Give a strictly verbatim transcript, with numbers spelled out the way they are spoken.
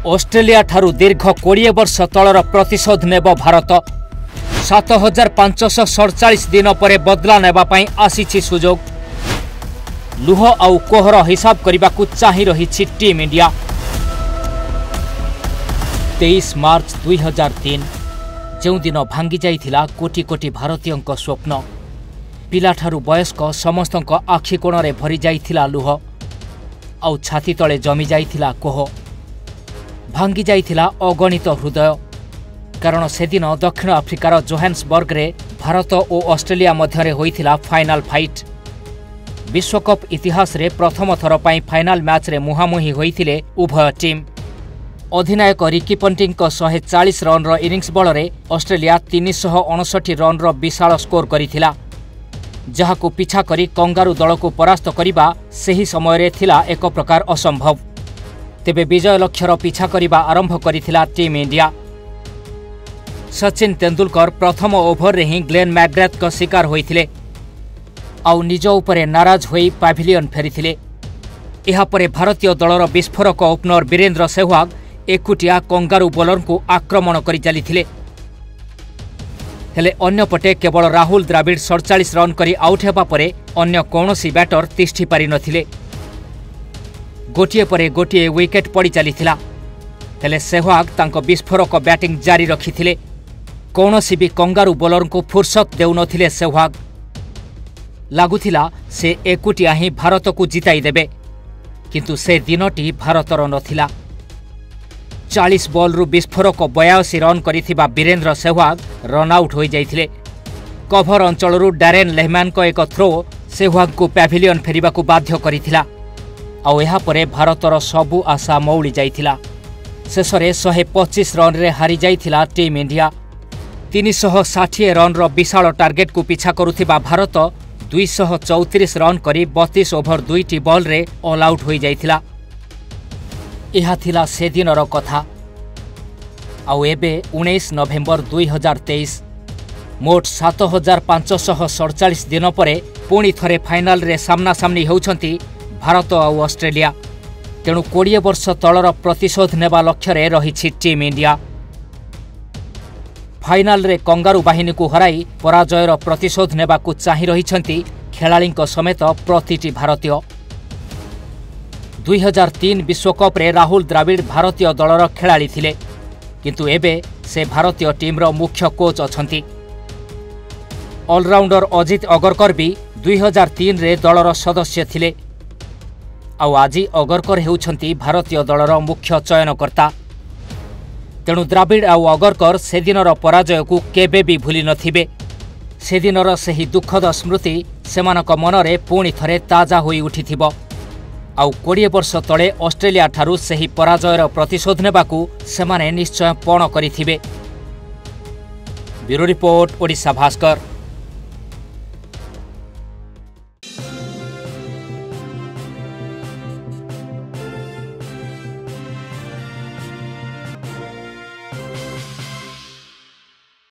Australia ठारू दीर्घ कोड़े वर्ष तलर प्रतिशोध नेब भारत। सात हजार पांचश सड़चाश दिन पर बदला नेबापाई आसीछि सुजोग। लुह आउ कोहर हिसाब करने को चाहि रही टीम इंडिया। तेईस मार्च दुई हजार तीन जो दिन भांगी जाइथिला कोटी कोटी भारतीयों स्वप्न। पिलाठारू वयस्क समस्त आखिकोण रे भरी जाइथिला लुह आउ छाती तले जमी जाइथिला कोह। भांगी जाइथिला अगणित हृदय, कारण से दिन दक्षिण आफ्रिकार जोहान्सबर्ग रे भारत और ऑस्ट्रेलिया मध्य होइथिला फाइनाल फाइट। विश्वकप इतिहास रे प्रथम थर पाई फाइनाल मैच रे मुहांमुही होइथिले उभय टीम। अधिनायक रिकी पंटिंग को एक सौ चालीस रन रो इनिंग्स बल रे ऑस्ट्रेलिया तीन सौ उनसठ रन रो विशाल स्कोर करिथिला, जहाकू पिछा करी कंगारू दल को परास्त करिबा सही समय रे थिला एक प्रकार असंभव। तेबे विजय लक्ष्यर पिछा करिबा आरंभ करिथिला टीम इंडिया। सचिन तेंदुलकर प्रथम ओभर रे ही ग्लेन मैकग्राथ को शिकार होइथिले आउ निज उपरे नाराज होई पैभिलियन फेरिथिले। एहा परे भारतीय दलर विस्फोरक ओपनर वीरेंद्र सेहवाग एकुटिया कंगारू बोलर को आक्रमण करि चलिथिले। हेले अन्यपटे केवल राहुल द्राविड़ सड़चाश रन करी आउट हेबा परे अन्य कौनसी बैटर तिष्ठि पारि नथिले। गोटिए परे गोटिए विकेट पड़ी चलिथिला, हेले सेहवाग तांको विस्फोरक बैटिंग जारी रखिथिले। कौनसी भी कंगारू बोलर को फुर्सत देउ नथिले सेहवाग। लागुथिला से एकुटिया ही भारत को जिताई देबे, किंतु से दिनटी भारतर नथिला। चालीस बॉल रु विस्फोरक बयासी रन करिथिबा वीरेंद्र सेहवाग रन आउट हो जाइथिले। कभर अंचलरू डैरेन लेहमैन को एक थ्रो सेहवाग को पैभिलियन फेरिबा को बाध्य करिथिला आउ एहा परे भारतर सबु आशा मौली जाइथिला। शेषरे एक सौ पच्चीस रन रे हारि जाइथिला टीम इंडिया। तीन सौ साठ रन रो विशाल टार्गेट को पिछा करुथिबा भारत दो सौ चौंतीस रन करी बत्तीस ओभर दुईटी बॉल रे ऑल आउट हो जाइथिला। एहा थिला से दिनर कथा। आउ एबे उन्नीस नवेम्बर दुई हजार तेईस मोट सात हजार पांचश सड़चाश दिन पर पुणी थरे फाइनाल रे सामना सामनी होउछंती भारत और ऑस्ट्रेलिया। तेणु कोड़े वर्ष तलर प्रतिशोध नेबा लक्ष्य रे रहिछि टीम इंडिया। फाइनाल रे कंगारू बाहिनी को हराई पराजयर प्रतिशोध नेबा को चाहि रहिछंती खेलाळींक समेत प्रतिटी भारतीय। दुई हजार तीन विश्वकप रे राहुल द्राविड़ भारतीय दलर खेलाड़ी थिले, किंतु एबे से भारतीय टीमर मुख्य कोच अछंती। ऑलराउंडर अजित अगरकर भी दुई हजार तीन रे दलर सदस्य थिले आउ आजी अगरकर हेउछंती भारतीय दलर मुख्य चयनकर्ता। तेणु द्राविड़ आउ अगरकर से दिनर पराजय को केबे भी भूली नथिबे। से दिनर सही दुखद स्मृति सेमानक मनरे पुणी थरे ताजा होई उठिथिबो आउ कोड़े वर्ष तले ऑस्ट्रेलिया ठारू सही पराजयर प्रतिशोध नेबाकू सेमाने निश्चय पण करिथिबे। Bureau report Odisha Bhaskar.